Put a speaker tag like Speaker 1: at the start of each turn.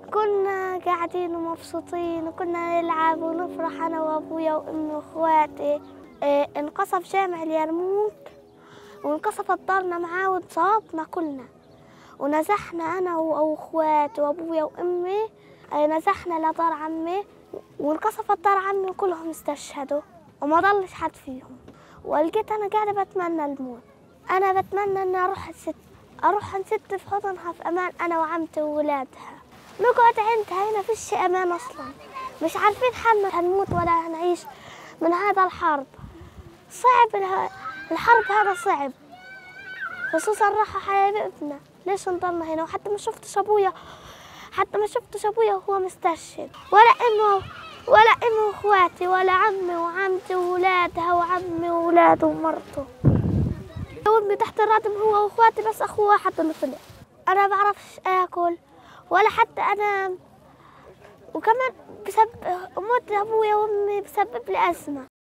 Speaker 1: كنا قاعدين ومبسوطين وكنا نلعب ونفرح أنا وأبويا وأمي وأخواتي. انقصف جامع اليرموك وانقصفت دارنا معاه وانصابنا كلنا، ونزحنا أنا وأخواتي وأبويا وأمي. نزحنا لدار عمي وانقصفت دار عمي وكلهم استشهدوا وما ضلش حد فيهم. ولقيت أنا قاعدة بتمنى الموت. أنا بتمنى أن أروح أنسد في حضنها في أمان، أنا وعمتي وولادها. نقعد عندها هنا فيش أمان أصلا، مش عارفين حالنا هنموت ولا هنعيش من هذا الحرب. صعب الحرب، هذا صعب، خصوصا راحوا حبايبنا. ليش نضلنا هنا؟ وحتى ما شفتش أبويا وهو مستشهد، ولا أمي وأخواتي، ولا عمي وعمتي وولادها وعمي وولاده ومرته. أمي تحت الردم هو وأخواتي، بس أخوه واحد اللي طلع. أنا بعرفش آكل ولا حتى أنام، وكمان موت أبويا وأمي بسبب لي أزمة.